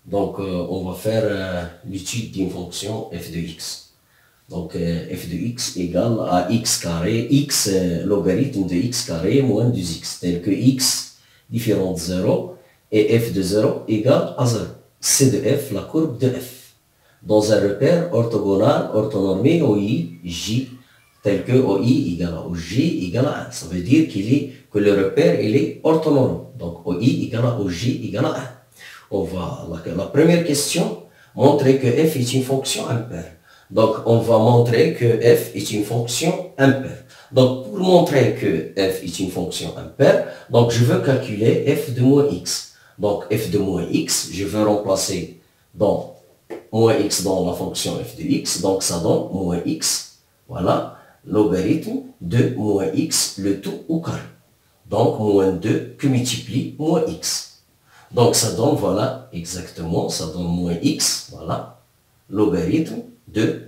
Donc, on va faire l'étude d'une fonction f de x. Donc, f de x égale à x carré, x logarithme de x carré moins 2x, tel que x différent de 0 et f de 0 égale à 0. C'est de f la courbe de f. Dans un repère orthogonal, orthonormé OI, J, tel que OI égale à OJ égale à 1. Ça veut dire que le repère il est orthonormé. Donc, OI égale à OJ égale à 1. On va, la première question, montrer que f est une fonction impaire. Donc, on va montrer que f est une fonction impaire. Donc, pour montrer que f est une fonction impaire, donc je veux calculer f de moins x. Donc, f de moins x, je veux remplacer dans moins x dans la fonction f de x. Donc, ça donne moins x, voilà, logarithme de moins x, le tout au carré. Donc, moins 2 que multiplie moins x. Donc, ça donne, voilà, exactement, ça donne moins x, voilà, logarithme de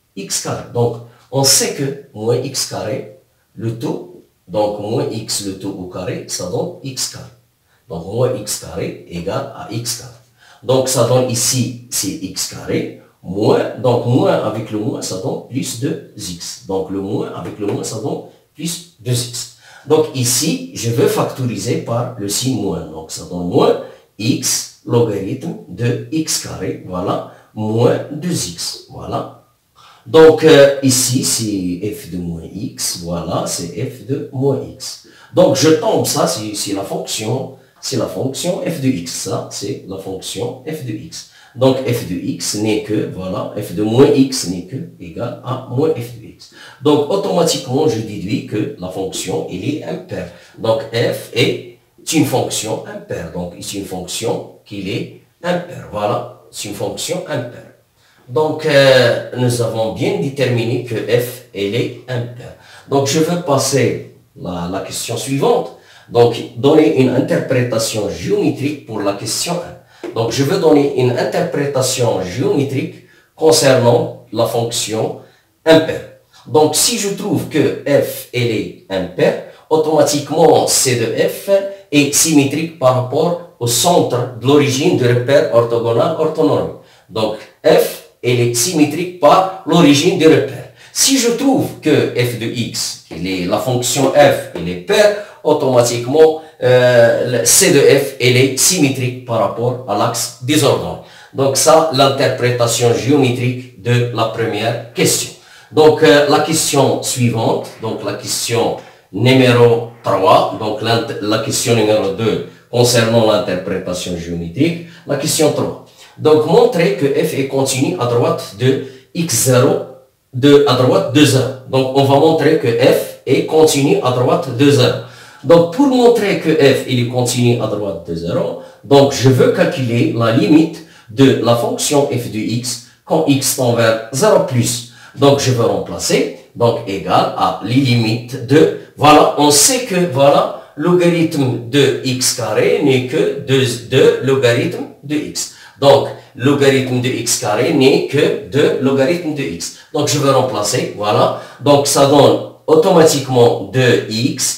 x carré. Donc, on sait que moins x carré, le tout, donc moins x le tout au carré, ça donne x carré. Donc, moins x carré égale à x carré. Donc, ça donne ici, c'est x carré, moins, donc moins avec le moins, ça donne plus de x. Donc, le moins avec le moins, ça donne plus de x. Donc, ici, je veux factoriser par le signe moins. Donc, ça donne moins x logarithme de x carré, voilà, moins 2x, voilà. Donc, ici, c'est f de moins x, voilà, c'est f de moins x. Donc, je tombe, ça, c'est la fonction f de x, ça, c'est la fonction f de x. Donc, f de x n'est que, voilà, f de moins x n'est que égal à moins f de x. Donc, automatiquement, je déduis que la fonction, elle est impaire. Donc, f est une fonction impaire. Donc, c'est une fonction qui est impaire. Voilà, c'est une fonction impaire. Donc, nous avons bien déterminé que f, elle est impaire. Donc, je vais passer la question suivante. Donc, donner une interprétation géométrique pour la question 1. Donc, je veux donner une interprétation géométrique concernant la fonction impaire. Donc, si je trouve que f, elle est impaire, automatiquement, c de f est symétrique par rapport au centre de l'origine du repère orthogonal orthonormé. Donc, f, elle est symétrique par l'origine du repère. Si je trouve que f de x, la fonction f, elle est paire, automatiquement, c de f, elle est symétrique par rapport à l'axe des ordonnées. Donc ça, l'interprétation géométrique de la première question. Donc la question suivante, donc la question numéro 3, donc la question numéro 2 concernant l'interprétation géométrique, la question 3. Donc montrer que f est continu à droite de x0, à droite de 0. Donc on va montrer que f est continu à droite de 0. Donc, pour montrer que f il est continu à droite de 0, donc je veux calculer la limite de la fonction f de x quand x tend vers 0 plus. Donc, je veux remplacer, donc égal à les limites de, voilà, on sait que, voilà, logarithme de x carré n'est que 2 logarithme de x. Donc, logarithme de x carré n'est que 2 logarithme de x. Donc, je veux remplacer, voilà. Donc, ça donne automatiquement 2x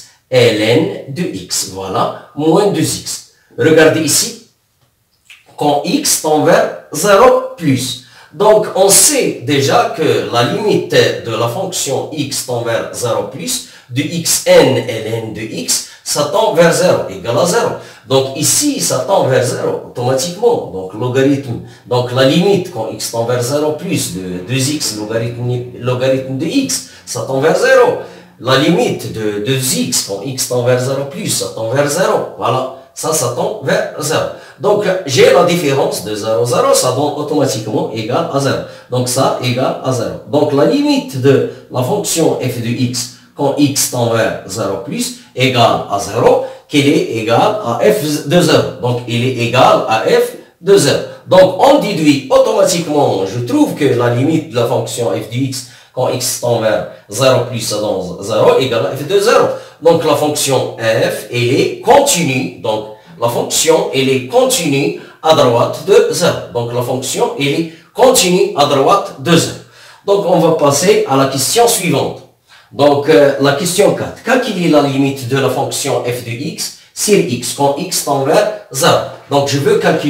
ln de x, voilà, moins 2x. Regardez ici, quand x tend vers 0 plus. Donc, on sait déjà que la limite de la fonction x tend vers 0 plus, de xn ln de x, ça tend vers 0, égal à 0. Donc, ici, ça tend vers 0, automatiquement. Donc, logarithme, donc la limite quand x tend vers 0 plus, de 2x logarithme de x, ça tend vers 0. La limite de 2x, quand x tend vers 0 plus, ça tend vers 0. Voilà, ça tend vers 0. Donc, j'ai la différence de 0, 0, ça donne automatiquement égal à 0. Donc, ça égale à 0. Donc, la limite de la fonction f de x, quand x tend vers 0 plus, égale à 0, qu'elle est égale à f de 0. Donc, il est égal à f de 0. Donc, on déduit automatiquement, je trouve que la limite de la fonction f de x, quand x tend vers 0 plus, ça donne 0, égale à f de 0. Donc, la fonction f, elle est continue. Donc, la fonction, elle est continue à droite de 0. Donc, la fonction, elle est continue à droite de 0. Donc, on va passer à la question suivante. Donc, la question 4. Calculer la limite de la fonction f de x sur x, quand x tend vers 0. Donc, je veux calculer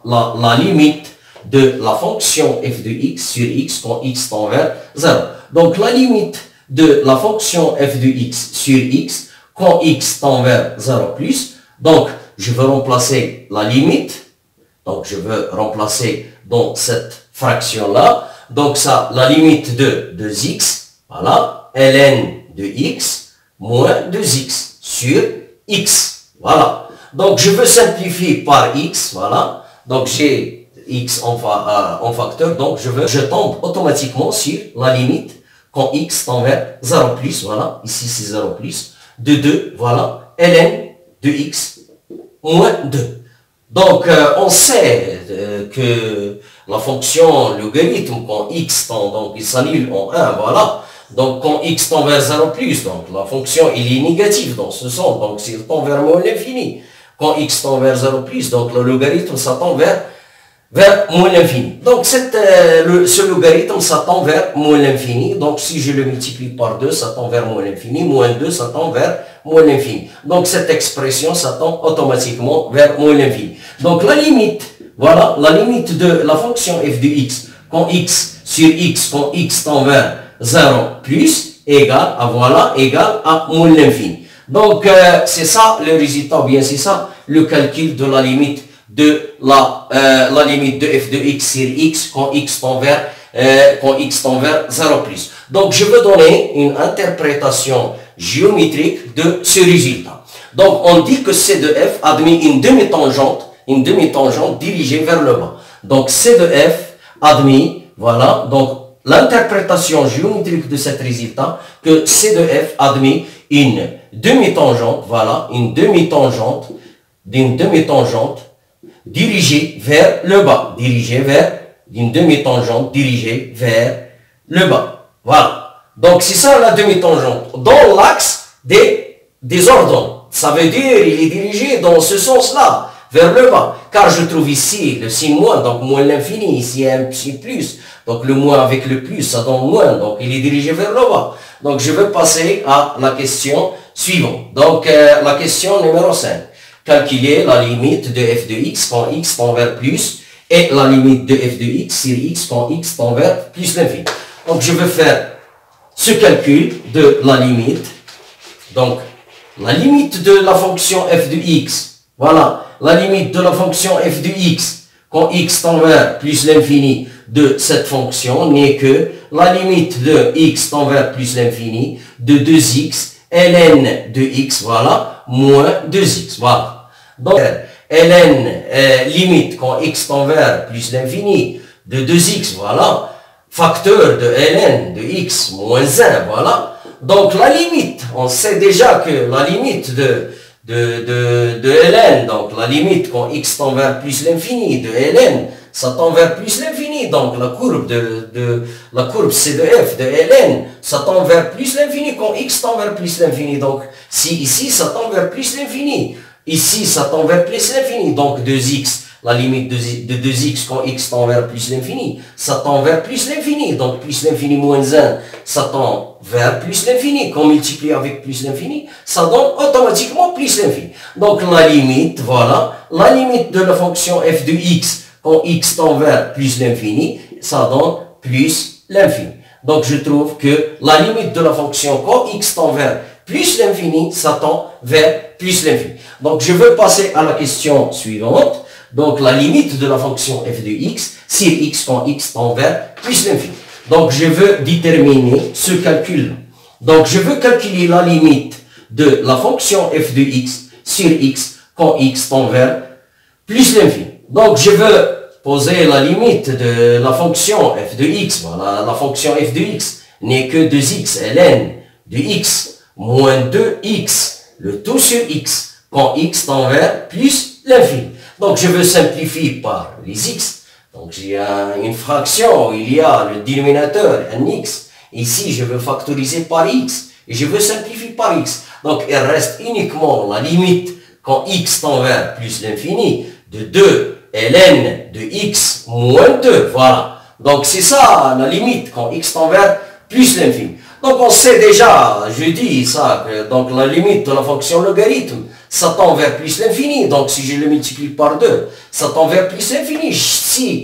la limite de la fonction f de x sur x quand x tend vers 0. Donc la limite de la fonction f de x sur x quand x tend vers 0 plus. Donc je veux remplacer la limite. Donc je veux remplacer dans cette fraction-là. Donc ça, la limite de 2x, voilà, ln de x moins 2x sur x. Voilà. Donc je veux simplifier par x, voilà. Donc j'ai x en facteur, donc je tombe automatiquement sur la limite quand x tend vers 0 plus, voilà, ici c'est 0 plus, de 2, voilà, ln de x moins 2. Donc on sait que la fonction logarithme quand x tend, donc il s'annule en 1, voilà. Donc quand x tend vers 0 plus, donc la fonction il est négative dans ce sens, donc s'il tend vers moins l'infini. Quand x tend vers 0 plus, donc le logarithme ça tend vers moins l'infini. Donc ce logarithme ça tend vers moins l'infini. Donc si je le multiplie par 2, ça tend vers moins l'infini. Moins 2, ça tend vers moins l'infini. Donc cette expression, ça tend automatiquement vers moins l'infini. Donc la limite, voilà, la limite de la fonction f de x, quand x sur x, quand x tend vers 0 plus, égale à, voilà, égale à moins l'infini. Donc c'est ça le résultat, bien c'est ça le calcul de la limite de la limite de f de x sur x quand x tend vers 0 plus. Donc je veux donner une interprétation géométrique de ce résultat. Donc on dit que C de f admet une demi-tangente dirigée vers le bas. Donc C de f admet, voilà, donc l'interprétation géométrique de cet résultat, que C de f admet une demi-tangente, voilà, une demi-tangente dirigée vers le bas, une demi-tangente dirigée vers le bas. Voilà. Donc c'est ça la demi-tangente, dans l'axe des ordonnes. Ça veut dire il est dirigé dans ce sens-là, vers le bas. Car je trouve ici le signe moins, donc moins l'infini, ici un signe plus. Donc le moins avec le plus, ça donne moins, donc il est dirigé vers le bas. Donc je vais passer à la question suivante. Donc la question numéro 5. Calculer la limite de f de x quand x tend vers plus et la limite de f de x sur x quand x tend vers plus l'infini. Donc je vais faire ce calcul de la limite. Donc la limite de la fonction f de x, voilà, la limite de la fonction f de x quand x tend vers plus l'infini de cette fonction n'est que la limite de x tend vers plus l'infini de 2x ln de x, voilà, moins 2x, voilà. Donc, ln limite quand x tend vers plus l'infini de 2x, voilà, facteur de ln de x moins 1, voilà. Donc, la limite, on sait déjà que la limite de ln, donc la limite quand x tend vers plus l'infini de ln, ça tend vers plus l'infini, donc la courbe la courbe C de f de ln, ça tend vers plus l'infini quand x tend vers plus l'infini. Donc si ici ça tend vers plus l'infini, ici ça tend vers plus l'infini, donc 2x, la limite de 2x quand x tend vers plus l'infini, ça tend vers plus l'infini, donc plus l'infini moins 1, ça tend vers plus l'infini, quand multiplié avec plus l'infini, ça donne automatiquement plus l'infini. Donc la limite, voilà, la limite de la fonction f de x quand x tend vers plus l'infini, ça donne plus l'infini. Donc je trouve que la limite de la fonction quand x tend vers plus l'infini, ça tend vers plus l'infini. Donc je veux passer à la question suivante. Donc la limite de la fonction f de x sur x quand x tend vers plus l'infini. Donc je veux déterminer ce calcul. Donc je veux calculer la limite de la fonction f de x sur x quand x tend vers plus l'infini. Donc je veux poser la limite de la fonction f de x. Voilà, la fonction f de x n'est que 2x ln de x moins 2x, le tout sur x, quand x tend vers plus l'infini. Donc je veux simplifier par les x. Donc il y a une fraction où il y a le dénominateur, un x. Ici je veux factoriser par x. Et je veux simplifier par x. Donc il reste uniquement la limite quand x tend vers plus l'infini de 2 ln de x moins 2. Voilà. Donc c'est ça la limite quand x tend vers plus l'infini. Donc on sait déjà, je dis ça, que donc la limite de la fonction logarithme, ça tend vers plus l'infini. Donc si je le multiplie par 2, ça tend vers plus l'infini. Si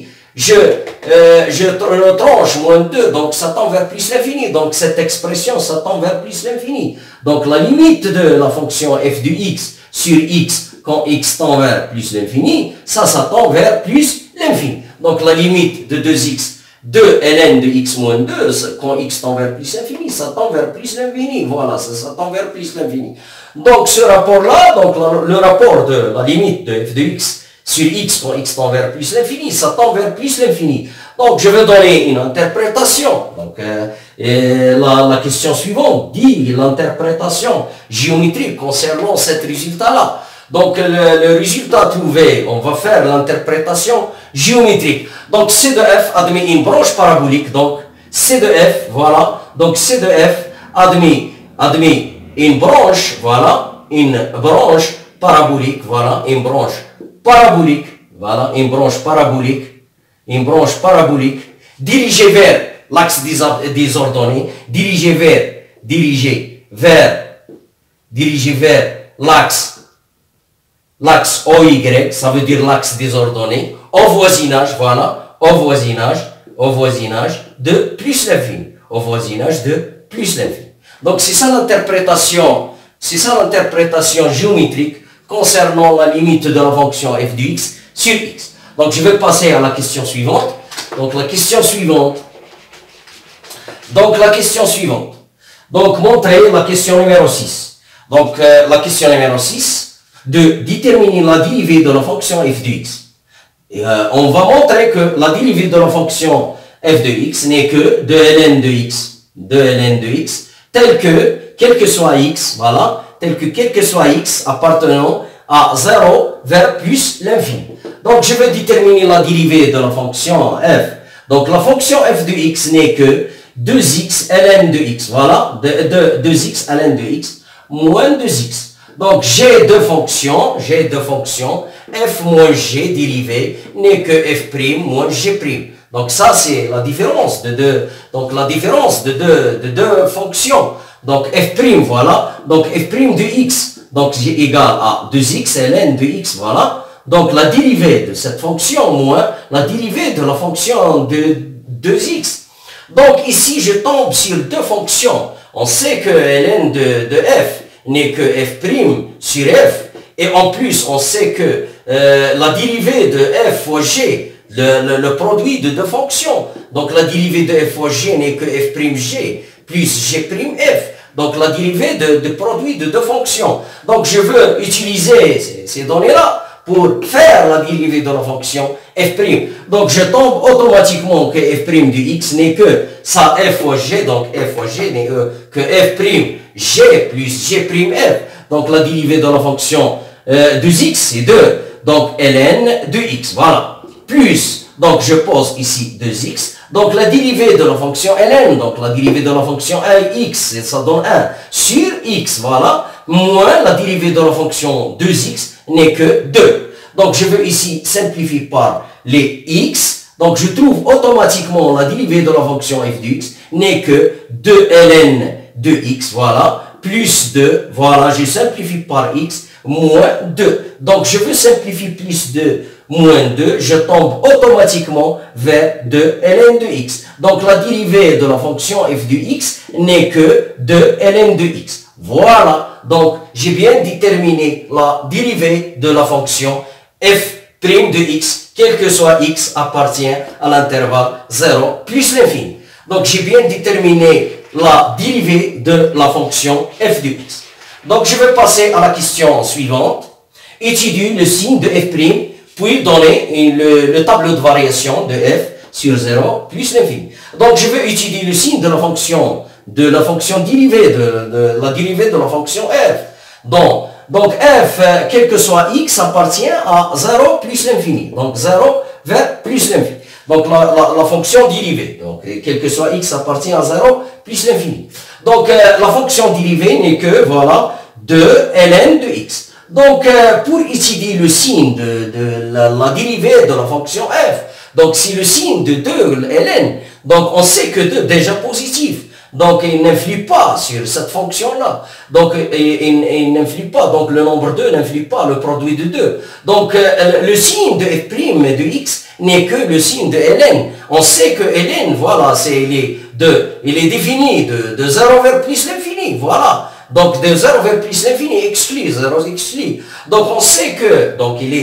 je tranche moins 2, donc ça tend vers plus l'infini. Donc cette expression, ça tend vers plus l'infini. Donc la limite de la fonction f de x sur x, quand x tend vers plus l'infini, ça tend vers plus l'infini. Donc la limite de 2x de ln de x moins 2, quand x tend vers plus l'infini, ça tend vers plus l'infini. Voilà, ça tend vers plus l'infini. Donc ce rapport-là, donc le rapport de la limite de f de x sur x quand x tend vers plus l'infini, ça tend vers plus l'infini. Donc je vais donner une interprétation. Donc la question suivante dit l'interprétation géométrique concernant cet résultat-là. Donc le résultat trouvé, on va faire l'interprétation géométrique. Donc C de f admet une branche parabolique. Donc C de f, voilà. Donc C de f admet une branche, voilà, une branche parabolique, voilà, une branche parabolique, voilà, une branche parabolique, dirigée vers l'axe désordonné, dirigée vers l'axe OY, ça veut dire l'axe désordonné, au voisinage, voilà, au voisinage de plus l'infini, au voisinage de plus l'infini. Donc c'est ça l'interprétation géométrique concernant la limite de la fonction f de x sur x. Donc je vais passer à la question suivante. Donc la question suivante. Donc montrer la question numéro 6. Donc la question numéro 6, de déterminer la dérivée de la fonction f de x. Et, on va montrer que la dérivée de la fonction f de x n'est que de ln de x, tel que, quel que soit x, voilà, appartenant à 0 vers plus l'infini. Donc je vais déterminer la dérivée de la fonction f. Donc la fonction f de x n'est que 2x ln de x, voilà, 2x ln de x moins 2x. Donc j'ai deux fonctions, f moins g dérivée n'est que f' moins g'. Donc ça c'est la différence de deux, de deux fonctions. Donc f', voilà, donc f' de x, donc j égale à 2x ln de x, voilà. Donc la dérivée de cette fonction moins la dérivée de la fonction de 2x. Donc ici je tombe sur deux fonctions. On sait que ln de f n'est que f' sur f. Et en plus, on sait que la dérivée de f fois g, le produit de deux fonctions. Donc la dérivée de f fois g n'est que f'g plus g'f. Donc la dérivée de produit de deux fonctions. Donc je veux utiliser ces données-là pour faire la dérivée de la fonction f'. Donc je tombe automatiquement que f' de x n'est que ça f fois g, donc f fois g n'est que f' g plus g'f. Donc la dérivée de la fonction de x c'est 2, donc ln de x, voilà. Plus, donc je pose ici 2x, donc la dérivée de la fonction ln, donc la dérivée de la fonction x, ça donne 1 sur x, voilà, moins la dérivée de la fonction 2x n'est que 2. Donc je veux ici simplifier par les x, donc je trouve automatiquement la dérivée de la fonction f de x n'est que 2 ln de x, voilà, plus 2, voilà, je simplifie par x, moins 2. Donc je veux simplifier plus 2, moins 2, je tombe automatiquement vers 2 ln de x. Donc la dérivée de la fonction f de x n'est que 2 ln de x. Voilà, donc j'ai bien déterminé la dérivée de la fonction f' de x, quel que soit x, appartient à l'intervalle 0 plus l'infini. Donc j'ai bien déterminé la dérivée de la fonction f de x. Donc je vais passer à la question suivante. Étudier le signe de f', puis donner le tableau de variation de f sur 0 plus l'infini. Donc je vais étudier le signe de la fonction dérivée, de la dérivée de la fonction f. Donc f, quel que soit x, appartient à 0 plus l'infini. Donc 0 vers plus l'infini. Donc la fonction dérivée, donc quel que soit x, appartient à 0 plus l'infini. Donc la fonction dérivée n'est que, voilà, 2 ln de x. Donc pour étudier le signe de la dérivée de la fonction f, donc si le signe de 2 ln, donc on sait que 2 déjà positif. Donc, il n'influe pas sur cette fonction-là. Donc, il n'influe pas. Donc, le nombre 2 n'influe pas le produit de 2. Donc, le signe de f' de x n'est que le signe de ln. On sait que ln, voilà, il est défini de 0 vers plus l'infini. Voilà. Donc, de 0 vers plus l'infini exclu, 0 exclu. Donc, on sait que,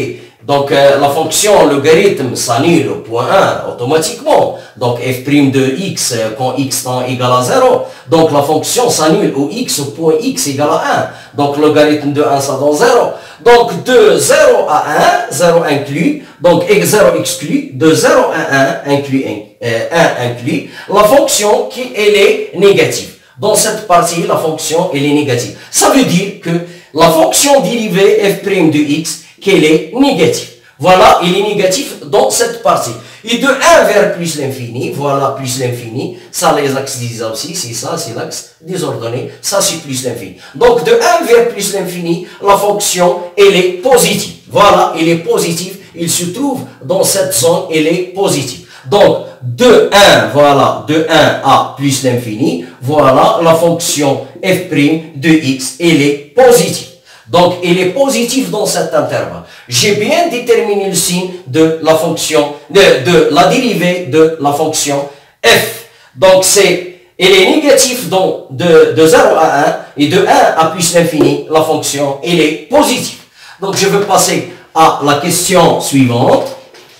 la fonction logarithme s'annule au point 1 automatiquement. Donc, f' de x quand x tend égal à 0. Donc, la fonction s'annule au x au point x égale à 1. Donc, logarithme de 1, ça donne 0. Donc, de 0 à 1, 0 inclus. Donc, 0 exclu. De 0 à 1 inclus 1 inclus. La fonction elle est négative. Dans cette partie, la fonction elle est négative. Ça veut dire que la fonction dérivée f' de x qu'elle est négative. Voilà, il est négatif dans cette partie. Et de 1 vers plus l'infini, voilà, plus l'infini, ça les axes aussi, c'est ça, c'est l'axe désordonné, ça c'est plus l'infini. Donc de 1 vers plus l'infini, la fonction, elle est positive. Voilà, elle est positive, il se trouve dans cette zone, elle est positive. Donc de 1, voilà, de 1 à plus l'infini, voilà, la fonction f' de x, elle est positive. Donc, il est positif dans cet intervalle. J'ai bien déterminé le signe de la fonction, de la dérivée de la fonction f. Donc, il est négatif de 0 à 1 et de 1 à plus l'infini, la fonction, elle est positive. Donc, je vais passer à la question suivante.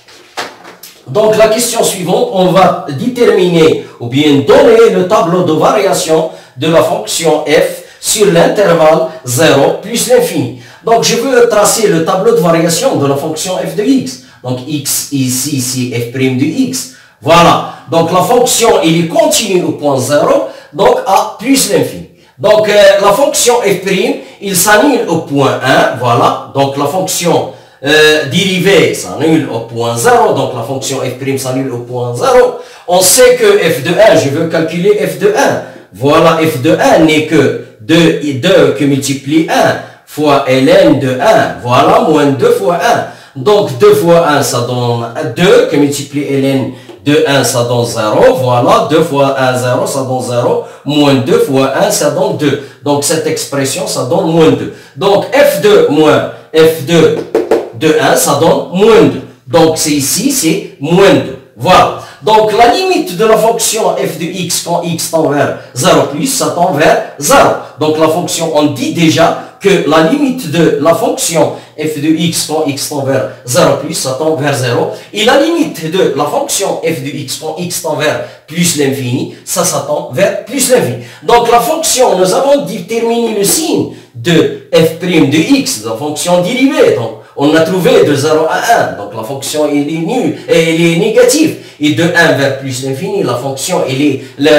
Donc, la question suivante, on va déterminer ou bien donner le tableau de variation de la fonction f sur l'intervalle 0 plus l'infini. Donc, je veux tracer le tableau de variation de la fonction f de x. Donc, x ici, c'est f' de x. Voilà. Donc, la fonction, il est continue au point 0, donc à plus l'infini. Donc, la fonction f', il s'annule au point 1, voilà. Donc, la fonction dérivée s'annule au point 0, donc la fonction f' s'annule au point 0. On sait que f de 1, je veux calculer f de 1. Voilà, f de 1 n'est que 2 que multiplie 1 fois ln de 1. Voilà, moins 2 fois 1. Donc, 2 fois 1, ça donne 2 que multiplie ln de 1, ça donne 0. Voilà, 2 fois 1, 0, ça donne 0. Moins 2 fois 1, ça donne 2. Donc, cette expression, ça donne moins 2. Donc, f2 moins f2 de 1, ça donne moins 2. Donc, c'est ici, c'est moins 2. Voilà. Donc, la limite de la fonction f de x quand x tend vers 0 plus, ça tend vers 0. Donc, la fonction, on dit déjà que la limite de la fonction f de x quand x tend vers 0 plus, ça tend vers 0. Et la limite de la fonction f de x quand x tend vers plus l'infini, ça tend vers plus l'infini. Donc, la fonction, nous avons déterminé le signe de f' de x, la fonction dérivée. Donc, on a trouvé de 0 à 1. Donc, la fonction, elle est nulle, elle est négative. Et de 1 vers plus l'infini, la fonction, elle est,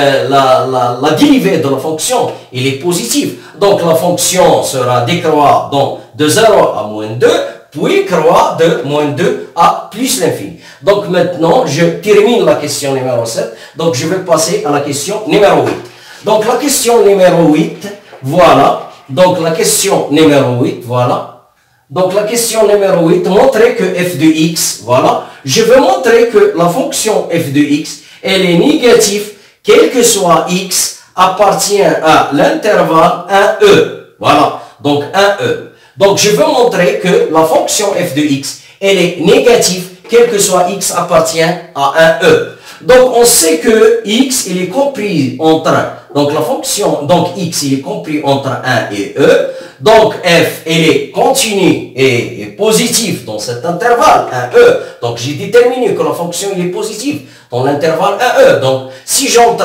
la dérivée de la fonction, elle est positive. Donc, la fonction sera décroît de 0 à moins 2, puis croît de moins 2 à plus l'infini. Donc, maintenant, je termine la question numéro 7. Donc, je vais passer à la question numéro 8. Donc, la question numéro 8, voilà. Donc, la question numéro 8, voilà. Donc, la question numéro 8, montrer que f de x, voilà. Je veux montrer que la fonction f de x, elle est négative, quel que soit x, appartient à l'intervalle 1e. Voilà. Donc, 1e. Donc, je veux montrer que la fonction f de x, elle est négative, quel que soit x appartient à 1e. Donc, on sait que x, il est compris entre 1. Donc, la fonction, donc x, il est compris entre 1 et e. Donc, f, elle est continue et positive dans cet intervalle 1e. Donc, j'ai déterminé que la fonction, elle est positive dans l'intervalle 1e. Donc, si j'entre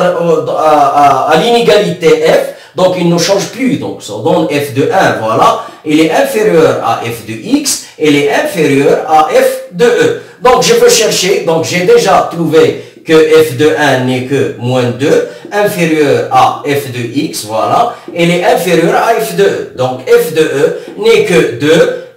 à l'inégalité f, donc il ne change plus. Donc, ça donne f de 1, voilà. Il est inférieur à f de x, il est inférieur à f de e. Donc, je peux chercher, donc j'ai déjà trouvé que f de 1 n'est que moins 2, inférieur à f de x, voilà, il est inférieur à f de e. Donc, f de e n'est que 2,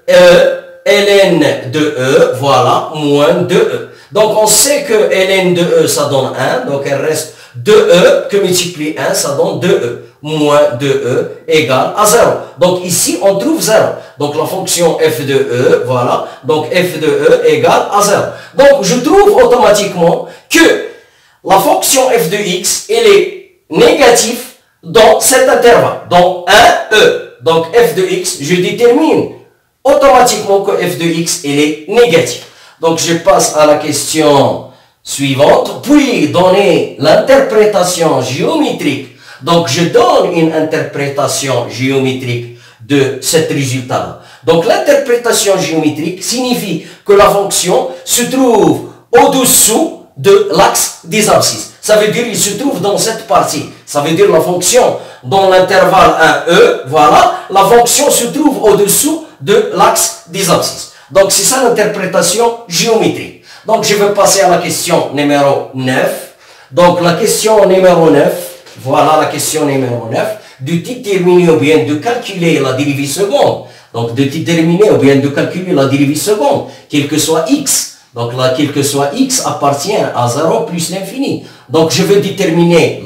ln de e, voilà, moins 2e. Donc, on sait que ln de e, ça donne 1, donc elle reste 2e, que multiplie 1, ça donne 2e. Moins 2e égale à 0. Donc, ici, on trouve 0. Donc, la fonction f de e, voilà. Donc, f de e égale à 0. Donc, je trouve automatiquement que la fonction f de x, elle est négatif dans cet intervalle, dans 1e. Donc f de x, je détermine automatiquement que f de x il est négatif. Donc je passe à la question suivante, puis donner l'interprétation géométrique. Donc je donne une interprétation géométrique de cet résultat-là. Donc l'interprétation géométrique signifie que la fonction se trouve au-dessous de l'axe des abscisses. Ça veut dire qu'il se trouve dans cette partie. Ça veut dire la fonction dans l'intervalle 1e, voilà, la fonction se trouve au-dessous de l'axe des abscisses. Donc c'est ça l'interprétation géométrique. Donc je vais passer à la question numéro 9. Donc la question numéro 9, voilà la question numéro 9, de déterminer ou bien de calculer la dérivée seconde. Donc de déterminer ou bien de calculer la dérivée seconde, quel que soit x. Donc là, quel que soit x appartient à 0 plus l'infini. Donc je vais déterminer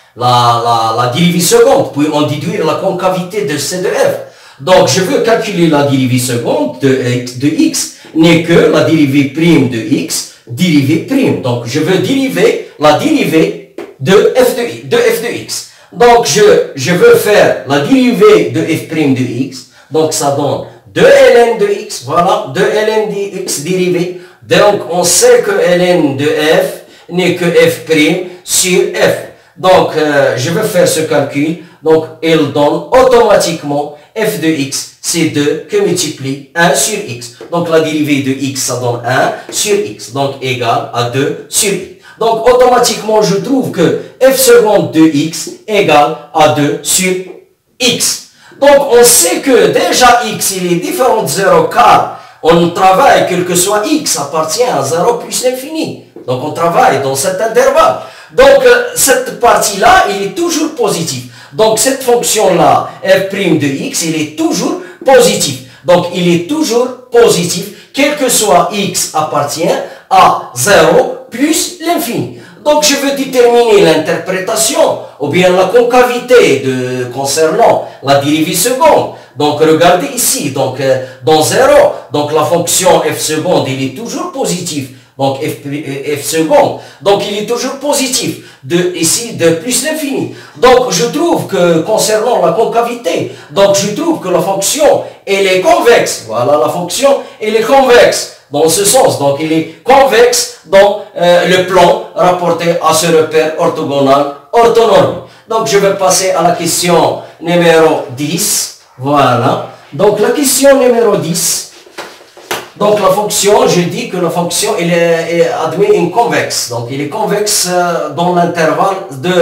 la dérivée seconde, puis en déduire la concavité de C de f. Donc je veux calculer la dérivée seconde de x, n'est que la dérivée prime de x, dérivée prime. Donc je veux dériver la dérivée de f de x. Donc je veux faire la dérivée de f prime de x. Donc ça donne 2 ln de x, voilà, 2 ln de x dérivée. Donc on sait que ln de f n'est que f prime sur f. Donc je vais faire ce calcul. Donc il donne automatiquement f de x, c'est 2 que multiplie 1 sur x. Donc la dérivée de x, ça donne 1 sur x. Donc égal à 2 sur x. Donc automatiquement, je trouve que f seconde de x égale à 2 sur x. Donc on sait que déjà x, il est différent de 0 car on travaille, quel que soit x, appartient à 0 plus l'infini. Donc on travaille dans cet intervalle. Donc cette partie-là, il est toujours positif. Donc cette fonction-là, f' de x, il est toujours positif. Donc il est toujours positif, quel que soit x appartient à 0 plus l'infini. Donc je veux déterminer l'interprétation ou bien la concavité concernant la dérivée seconde. Donc regardez ici, donc dans 0, donc la fonction f seconde, il est toujours positif. Donc f seconde, donc il est toujours positif, ici de plus l'infini. Donc je trouve que concernant la concavité, donc je trouve que la fonction, elle est convexe. Voilà, la fonction, elle est convexe dans ce sens. Donc il est convexe dans le plan rapporté à ce repère orthogonal orthonormé. Donc je vais passer à la question numéro 10. Voilà. Donc la question numéro 10. Donc la fonction, je dis que la fonction est admet une convexe. Donc il est convexe dans l'intervalle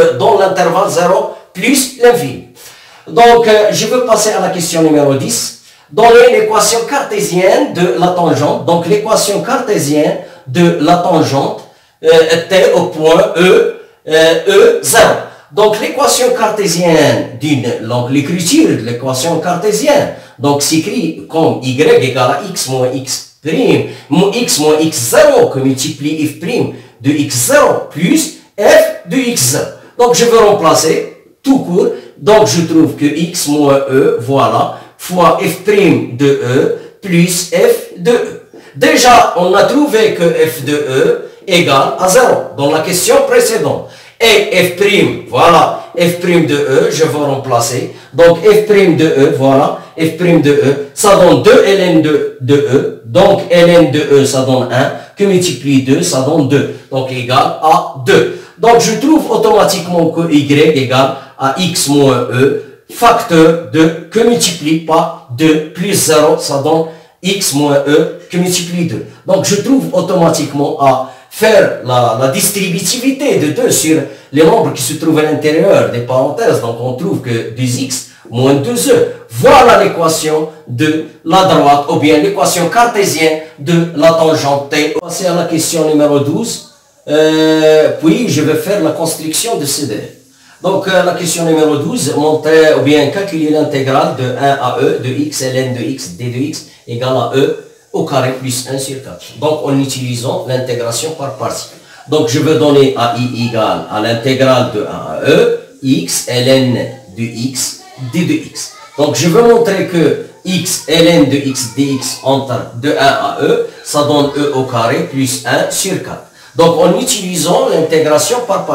0 plus l'infini. Donc je veux passer à la question numéro 10. Donner l'équation cartésienne de la tangente. Donc l'équation cartésienne de la tangente t au point E0. Donc l'équation cartésienne donc l'écriture de l'équation cartésienne, donc s'écrit comme y égale à x moins x prime, x moins x0 que multiplie f prime de x0 plus f de x0. Donc je veux remplacer tout court, donc je trouve que x moins e, voilà, fois f prime de e plus f de e. Déjà, on a trouvé que f de e égale à 0 dans la question précédente. Et f', voilà, f' de e, je vais remplacer. Donc f' de e, voilà, f' de e, ça donne 2 ln de e. Donc ln de e, ça donne 1, que multiplie 2, ça donne 2. Donc égal à 2. Donc je trouve automatiquement que y égale à x moins e, facteur de que multiplie par 2 plus 0, ça donne x moins e, que multiplie 2. Donc je trouve automatiquement à faire la distributivité de 2 sur les nombres qui se trouvent à l'intérieur des parenthèses. Donc on trouve que 2x moins 2e. Voilà l'équation de la droite, ou bien l'équation cartésienne de la tangente T. On va passer à la question numéro 12. Puis je vais faire la construction de CDF. Donc la question numéro 12, montrer ou bien calculer l'intégrale de 1 à e de x ln de x d de x égale à e au carré plus 1 sur 4. Donc en utilisant l'intégration par partie. Donc je veux donner à i égale à l'intégrale de 1 à e, x ln de x d de x. Donc je veux montrer que x ln de x dx entre de 1 à e, ça donne e au carré plus 1 sur 4. Donc en utilisant l'intégration par partie.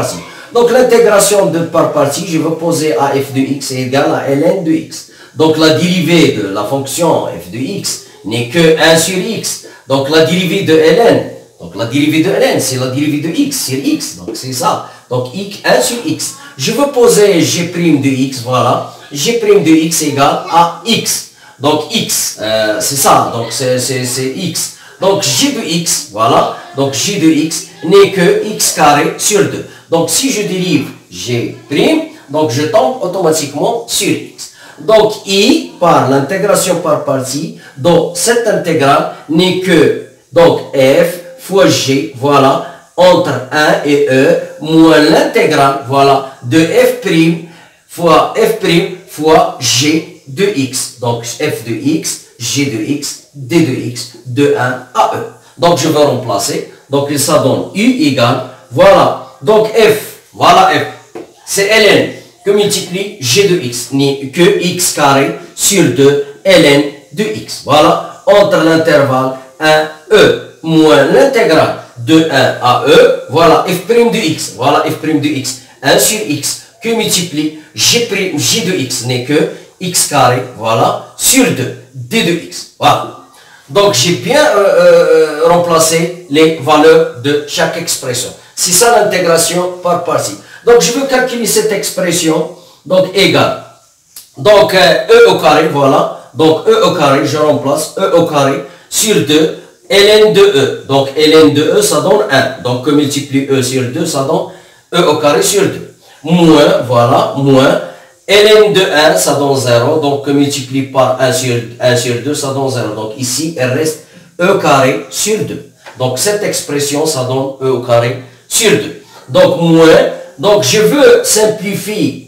Donc l'intégration de par partie, je veux poser à f de x est égal à ln de x. Donc la dérivée de la fonction f de x n'est que 1 sur x. Donc la dérivée de ln, c'est la dérivée de x sur x. Donc c'est ça. Donc 1 sur x. Je veux poser g' de x, voilà. G' de x égale à x. Donc x, c'est ça. Donc c'est x. Donc g de x, voilà. Donc g de x n'est que x carré sur 2. Donc si je dérive g', donc je tombe automatiquement sur x. Donc i par l'intégration par partie, donc cette intégrale n'est que donc f fois g, voilà, entre 1 et e, moins l'intégrale, voilà, de f' fois g de x. Donc f de x, g de x, d de x, de 1 à e. Donc je vais remplacer. Donc ça donne u égale, voilà. Donc f, voilà f, c'est ln que multiplie g de x, n'est que x carré sur 2 ln de x. Voilà, entre l'intervalle 1 e moins l'intégrale de 1 à e, voilà f' de x, voilà f' de x, 1 sur x que multiplie g de x n'est que x carré, voilà, sur 2 d de x. Voilà. Donc j'ai bien remplacé les valeurs de chaque expression. C'est ça l'intégration par partie. Donc je veux calculer cette expression, donc égale. Donc e au carré, voilà. Donc e au carré, je remplace e au carré sur 2 ln de e. Donc ln de e, ça donne 1. Donc que multiplie e sur 2, ça donne e au carré sur 2. Moins, voilà, moins ln de 1, ça donne 0. Donc que multiplie par 1 sur 2, ça donne 0. Donc ici, il reste e carré sur 2. Donc cette expression, ça donne e au carré sur 2. Donc moins, donc je veux simplifier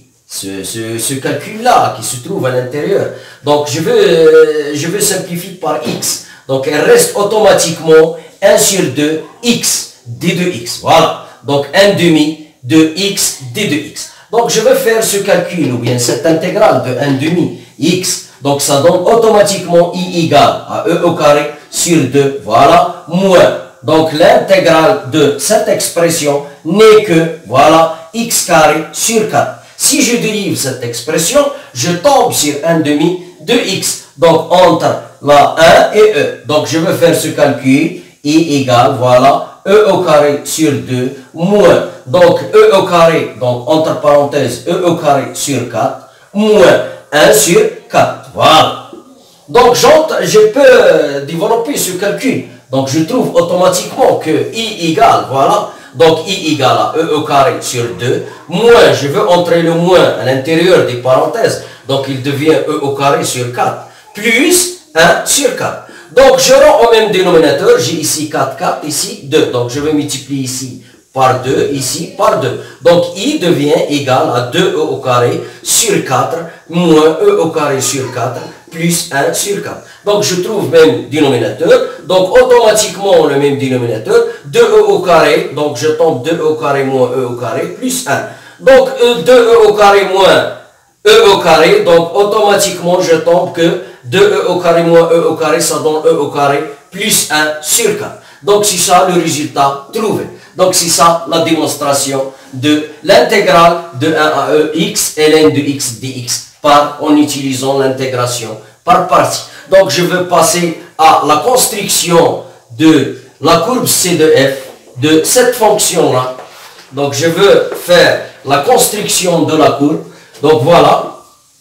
ce calcul-là qui se trouve à l'intérieur. Donc je veux simplifier par x. Donc elle reste automatiquement 1 sur 2 x d de x. Voilà. Donc 1 demi de x d de x. Donc je vais faire ce calcul ou bien cette intégrale de 1 demi x. Donc ça donne automatiquement i égale à e au carré sur 2. Voilà. Moins. Donc l'intégrale de cette expression n'est que, voilà, x carré sur 4. Si je dérive cette expression, je tombe sur 1 demi de x. Donc entre la 1 et e. Donc je vais faire ce calcul. I égale, voilà, e au carré sur 2 moins. Donc e au carré, donc entre parenthèses, e au carré sur 4 moins 1 sur 4. Voilà. Donc je peux développer ce calcul. Donc je trouve automatiquement que i égale, voilà. Donc i égale à e au carré sur 2, moins, je veux entrer le moins à l'intérieur des parenthèses, donc il devient e au carré sur 4, plus 1 sur 4. Donc je rends au même dénominateur, j'ai ici 4, 4, ici 2. Donc je vais multiplier ici par 2, ici par 2. Donc i devient égal à 2e au carré sur 4, moins e au carré sur 4, plus 1 sur 4. Donc je trouve même dénominateur, donc automatiquement le même dénominateur, 2e au carré, donc je tombe 2e au carré moins e au carré, plus 1. Donc 2e au carré moins e au carré, donc automatiquement je tombe que 2e au carré moins e au carré, ça donne e au carré, plus 1 sur 4. Donc c'est ça le résultat trouvé. Donc c'est ça la démonstration de l'intégrale de 1 à e x ln de x dx en utilisant l'intégration par partie. Donc je vais passer à la construction de la courbe C de f de cette fonction-là. Donc je veux faire la construction de la courbe. Donc voilà.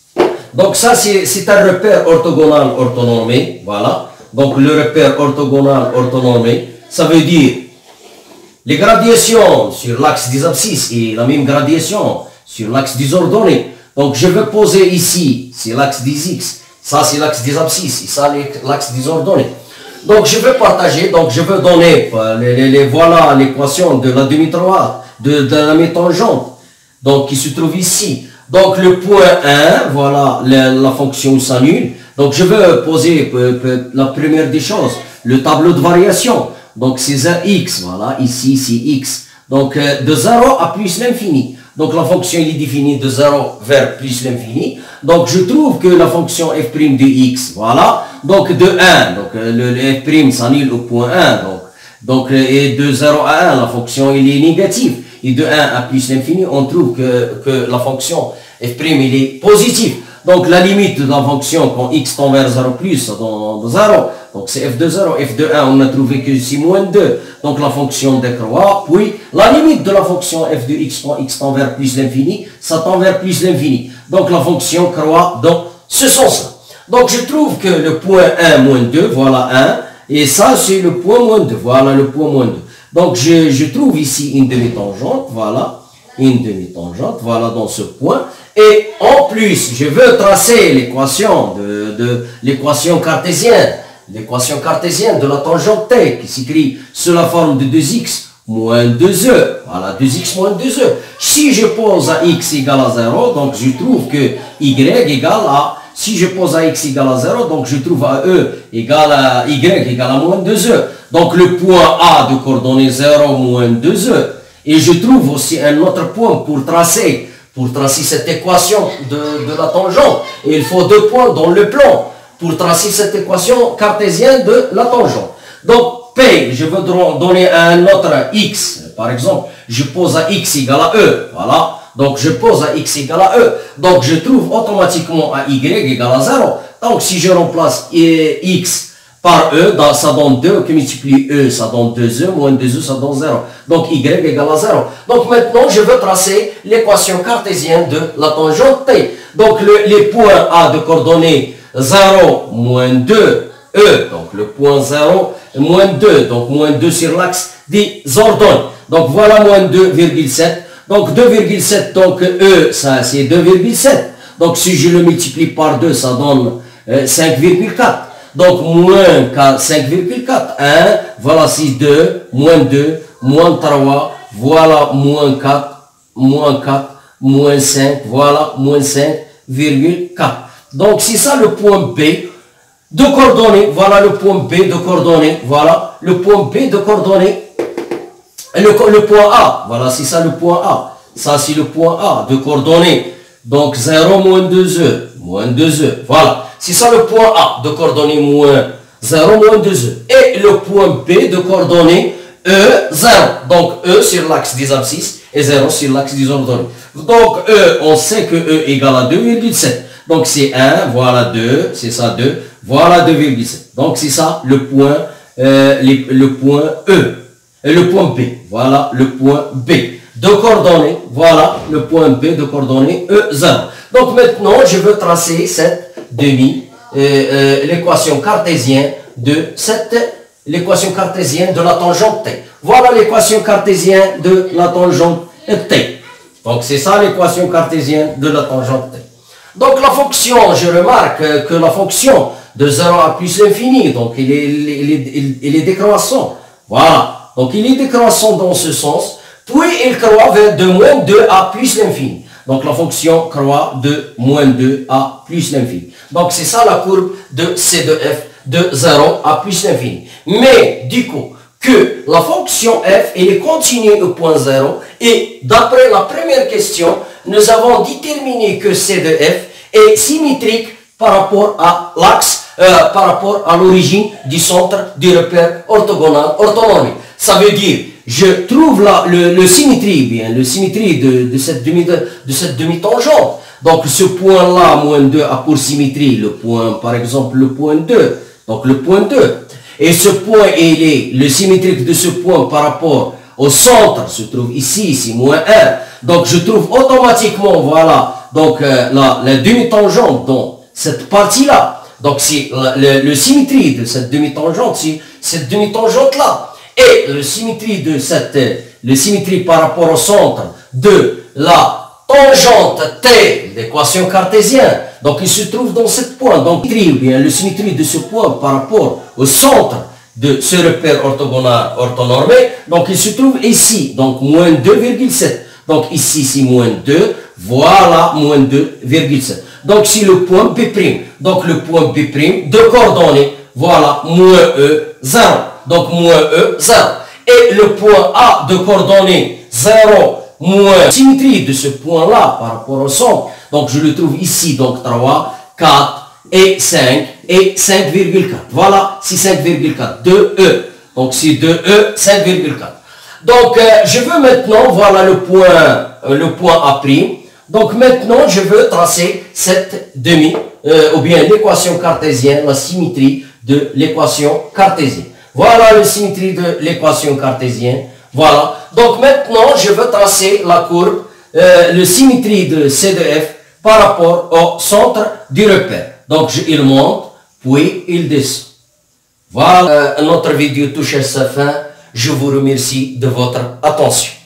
Donc ça c'est un repère orthogonal orthonormé. Voilà. Donc le repère orthogonal orthonormé, ça veut dire les gradations sur l'axe des abscisses et la même gradation sur l'axe des ordonnées. Donc je vais poser ici, c'est l'axe des x. Ça, c'est l'axe des abscisses, et ça, l'axe des ordonnées. Donc, je vais partager, donc je vais donner, voilà l'équation de la demi-droite, de la métangente, donc qui se trouve ici. Donc, le point 1, voilà, la fonction s'annule. Donc, je vais poser la première des choses, le tableau de variation. Donc, c'est un x, voilà, ici, c'est x. Donc, de 0 à plus l'infini. Donc, la fonction est définie de 0 vers plus l'infini. Donc, je trouve que la fonction f' de x, voilà. Donc, de 1, donc le f' s'annule au point 1. Donc, et de 0 à 1, la fonction il est négative. et de 1 à plus l'infini, on trouve que la fonction f' il est positive. Donc la limite de la fonction quand x tend vers 0 plus, ça donne 0. Donc c'est f de 0, f de 1, on a trouvé que c'est moins 2. Donc la fonction décroît. Puis la limite de la fonction f de x quand x tend vers plus l'infini, ça tend vers plus l'infini. Donc la fonction croît dans ce sens-là. Donc je trouve que le point 1 moins 2, voilà 1. Et ça c'est le point moins 2, voilà le point moins 2. Donc je trouve ici une demi-tangente, voilà. Une demi-tangente, voilà dans ce point. Et en plus, je veux tracer l'équation de l'équation cartésienne. L'équation cartésienne de la tangente t qui s'écrit sous la forme de 2x moins 2e. Voilà, 2x moins 2e. Si je pose à x égale à 0, donc je trouve que y égale à... Si je pose à x égale à 0, donc je trouve à e égale à y égale à moins 2e. Donc le point A de coordonnées 0 moins 2e. Et je trouve aussi un autre point pour tracer cette équation de la tangente. Et il faut 2 points dans le plan pour tracer cette équation cartésienne de la tangente. Donc, P, je veux donner un autre X. Par exemple, je pose à X égale à E. Voilà. Donc, je pose à X égale à E. Donc, je trouve automatiquement à Y égale à 0. Donc, si je remplace X par E, ça donne 2, qui multiplie E, ça donne 2E, moins 2E, ça donne 0. Donc, Y égale à 0. Donc, maintenant, je veux tracer l'équation cartésienne de la tangente T. Donc, les points A de coordonnées 0, moins 2, E. Donc, le point 0, moins 2. Donc, moins 2 sur l'axe des ordonnées. Donc, voilà moins 2,7. Donc, 2,7, donc E, ça, c'est 2,7. Donc, si je le multiplie par 2, ça donne 5,4. Donc, moins 5,4, 1, voilà, c'est 2, moins 2, moins 3, voilà, moins 4, moins 5, voilà, moins 5,4. Donc, c'est ça le point B de coordonnées, voilà le point B de coordonnées, voilà, le point B de coordonnées, et le point A, voilà, c'est ça le point A. Ça, c'est le point A de coordonnées. Donc, 0, moins 2E, voilà. C'est ça le point A de coordonnées moins 0, moins 2E. Et le point B de coordonnées E, 0. Donc, E sur l'axe des abscisses et 0 sur l'axe des ordonnées. Donc, E, on sait que E égale à 2,7. Donc, c'est 1, voilà 2, c'est ça 2, voilà 2,7. Donc, c'est ça le point, le point E. Et le point B, voilà le point B. De coordonnées, voilà le point B de coordonnées E0. Donc, maintenant, je veux tracer cette l'équation cartésienne de la tangente T. Voilà l'équation cartésienne de la tangente T. Donc c'est ça l'équation cartésienne de la tangente T. Donc la fonction, je remarque que la fonction de 0 à plus l'infini, donc il est décroissant. Voilà. Donc il est décroissant dans ce sens, puis il croît de moins 2 à plus l'infini. Donc la fonction croît de moins 2 à plus l'infini. Donc c'est ça la courbe de C de f de 0 à plus l'infini. Mais du coup, que la fonction f elle est continue au point 0 et d'après la première question, nous avons déterminé que C de f est symétrique par rapport à l'axe, par rapport à l'origine du centre du repère orthogonal orthonormé. Ça veut dire je trouve là le symétrie, le symétrie de cette demi-tangente. Donc ce point-là, moins 2, a pour symétrie le point, par exemple, le point 2. Donc le point 2. Et ce point, il est le symétrique de ce point par rapport au centre, se trouve ici, c'est moins 1. Donc je trouve automatiquement, voilà, donc la demi-tangente dans cette partie-là. Donc c'est le symétrie de cette demi-tangente, c'est cette demi-tangente-là. Et le symétrie par rapport au centre de la tangente T, l'équation cartésienne, donc il se trouve dans ce point. Donc le symétrie de ce point par rapport au centre de ce repère orthogonal orthonormé, donc il se trouve ici, donc moins 2,7. Donc ici c'est moins 2, voilà moins 2,7. Donc c'est le point B'. Donc le point B' de coordonnées, voilà moins E 0. Donc moins E 0. Et le point A de coordonnées 0 moins symétrie de ce point-là par rapport au centre. Donc je le trouve ici, donc 3, 4 et 5 et 5,4. Voilà, c'est 5,4. 2E. Donc c'est 2E, 5,4. Donc, je veux maintenant, voilà le point A'. Donc, maintenant, je veux tracer cette ou bien l'équation cartésienne, la symétrie de l'équation cartésienne. Voilà la symétrie de l'équation cartésienne. Voilà. Donc, maintenant, je veux tracer la courbe, la symétrie de C de F par rapport au centre du repère. Donc, il monte, puis il descend. Voilà, notre vidéo touche à sa fin. Je vous remercie de votre attention.